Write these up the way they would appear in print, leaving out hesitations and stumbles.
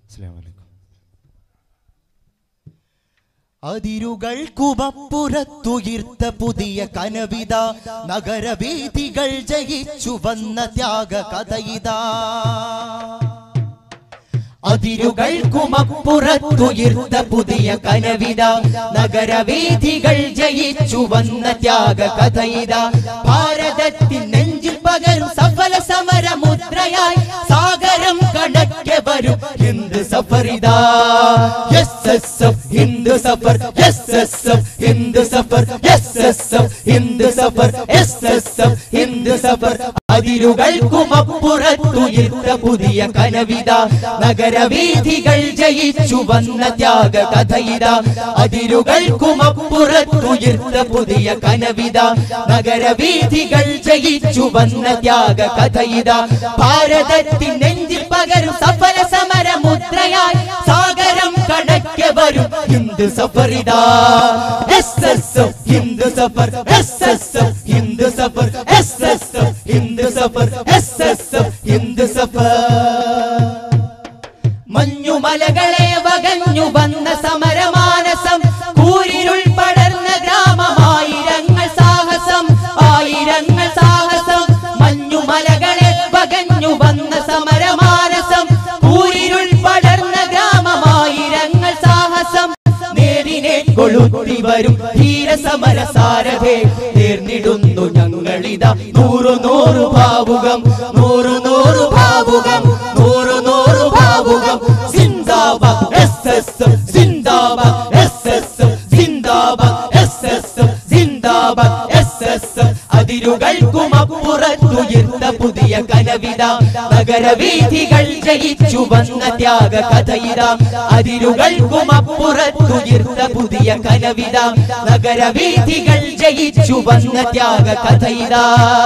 അതിരുകൾക്കുമപ്പുറത്തുയർത്ത പുതിയ കനവിത നഗരവീഥികൾ ജയിച്ചു വന്ന ത്യാഗ കഥയിതാ. അതിരുകൾക്കുമപ്പുറത്തുയർത്ത പുതിയ കനവിത നഗരവീഥികൾ ജയിച്ചു വന്ന ത്യാഗ കഥയിതാ. ഭാരതത്തിൻ നെഞ്ചിൽ പകരും സഫല സമരമുദ്രയായി സാഗരം കടക്കെ വരും ഹിന്ദ് സഫറിതാ. SSF Hind Safar, SSF Hind Safar, SSF Hind Safar, SSF Hind Safar. അതിരുകൾക്കുമപ്പുറത്തുയർത്ത പുതിയ കനവിത നഗരവീഥികൾ ജയിച്ചു വന്ന ത്യാഗ കഥയിതാ. അതിരുകൾക്കുമപ്പുറത്തുയർത്ത പുതിയ കനവിത നഗരവീഥികൾ ജയിച്ചു വന്ന ത്യാഗ കഥയിതാ. ഭാരതത്തിൻ നെഞ്ചിൽ പകരും സഫല സമരമുദ്രയായി സാഗരം കടക്കെ വരും ഹിന്ദ് സഫറിതാ. SSF Hind Safar, SSF Hind Safar, SSF Hind Safar, SSF Hind Safar. മഞ്ഞുമലകളെ വകഞ്ഞു വന്ന സമരമാനസം കൂരിരുൾ പടർന്ന ഗ്രാമമായിരങ്ങൾ സാഹസം, ആയിരങ്ങൾ സാഹസം. മഞ്ഞുമലകളെ വകഞ്ഞു വന്ന സമരമാനസം കൂരിരുൾ പടർന്ന ഗ്രാമമായിരങ്ങൾ സാഹസം. നേരിനെ കൊളുത്തി വരും ധീരസമര സാരഥേ നേർന്നിടുന്നു ഞങ്ങളിതാ നൂറു നൂറു ഭാവുകം, നൂറു നൂറു ഭാവുകം, നൂറു നൂറു ഭാവുകം. സിന്ദാബാദ് എസ്എസ്എഫ്, സിന്ദാബാദ് എസ്എസ്എഫ്, സിന്ദാബാദ് എസ്എസ്എഫ്, സിന്ദാബാദ് എസ്എസ്എഫ്. അതിരുകൾക്കുമപ്പുറത്തുയർത്ത പുതിയ കനവിത നഗരവീഥികൾ ജയിച്ചു വന്ന ത്യാഗ കഥയിതാ. അതിരുകൾക്കുമപ്പുറത്തുയർത്ത പുതിയ കനവിത നഗരവീഥികൾ ജയിച്ചു വന്ന ത്യാഗ കഥയിതാ.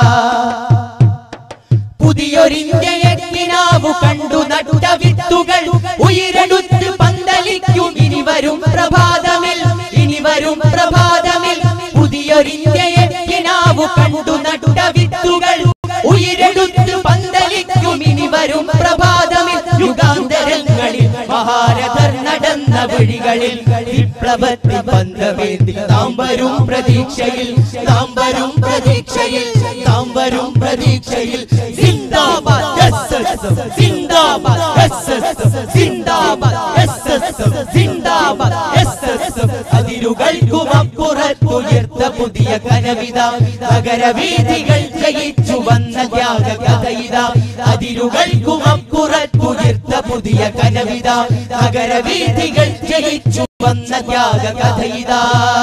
പുതിയൊരിന്ത്യയെ കിനാവു കണ്ടു നട്ട വിത്തുകൾ ഉയരെടുത്ത് പന്തലിക്കും ഇനി വരും പ്രഭാതമിൽ, ഇനി വരും പ്രഭാതമിൽ. പുതിയൊരിന്ത്യയെ കിനാവു കണ്ടു നട്ട വിത്തുകൾ ഉയരെടുത്ത് പന്തലിക്കും ഇനി വരും പ്രഭാതമിൽ. യുഗാന്തരങ്ങളിൽ മഹാരഥർ നടന്ന വഴികളിൽ വിപ്ലവത്തിൽ പന്തമേന്തി നാം വരും പ്രതീക്ഷയിൽ, നാം വരും പ്രതീക്ഷയിൽ, നാം വരും പ്രതീക്ഷയിൽ. സിന്ദാബാദ് എസ്എസ്എഫ്, സിന്ദാബാദ് എസ്എസ്എഫ്, സിന്ദാബാദ് എസ്എസ്എഫ്, സിന്ദാബാദ് എസ്എസ്എഫ്. അതിരുകൾക്കുമപ്പുറത്തുയർത്ത പുതിയ കനവിത നഗരവീഥികൾ ജയിച്ചു വന്ന ത്യാഗ കഥയിതാ. അതിരുകൾക്കുമപ്പുറത്തുയർത്ത പുതിയ കനവിത നഗരവീഥികൾ ജയിച്ചു വന്ന ത്യാഗ കഥയിതാ.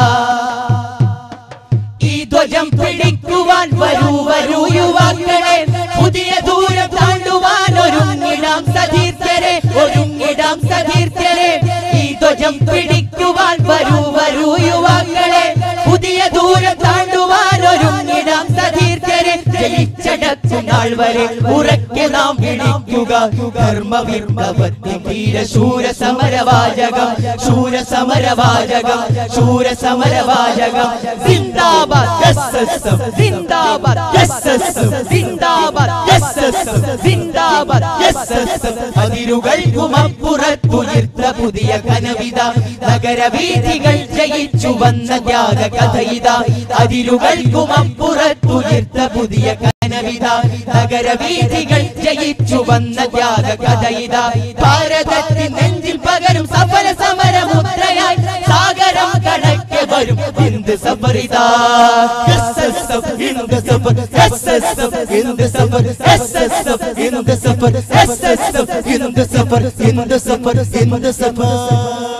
ഈ ധ്വജം പിടിക്കുവാൻ വരൂ വരൂ യുവാക്കളെ, പുതിയ ദൂരം താണ്ടുവാൻ ഒരുങ്ങിടാം സതീർത്ഥരെ, ഒരുങ്ങിടാം സതീർത്ഥരെ. ഈ ധ്വജം പിടിക്കുവാൻ വരൂ വരൂ യുവാക്കളെ, പുതിയ ദൂരം താണ്ടുവാൻ ഒരുങ്ങിടാം സതീർത്ഥരെ. ജയിച്ചടക്കും നാൾ വരെ ഉറക്കെ നാം വിളിക്കുക ധർമ്മവിപ്ലവത്തിൻ ധീരശൂര സമരവാചകം, ശൂര സമരവാചകം, ശൂര സമരവാചകം. സിന്ദാബാദ് എസ്എസ്എഫ്, സിന്ദാബാദ് എസ്എസ്എഫ്, സിന്ദാബാദ് എസ്എസ്എഫ്, സിന്ദാബാദ് എസ്എസ്എഫ്. അതിരുകൾക്കുമപ്പുറത്തുയർത്ത പുതിയ കനവിത നഗരവീഥികൾ ജയിച്ചു വന്ന ത്യാഗ കഥയിതാ. അതിരുകൾക്കുമപ്പുറത്തുയർത്ത പുതിയ കനവിത നഗരവീഥികൾ ജയിച്ചു വന്ന ത്യാഗ കഥയിതാ. ഭാരതത്തിൻ നെഞ്ചിൽ പകരും സഫല സമരമുദ്രയായി സാഗരം കടക്കെ വരും ഹിന്ദ് സഫറിതാ. SSF Hind Safar, SSF Hind Safar, SSF Hind Safar, SSF Hind Safar, Hind Safar, Hind Zafar.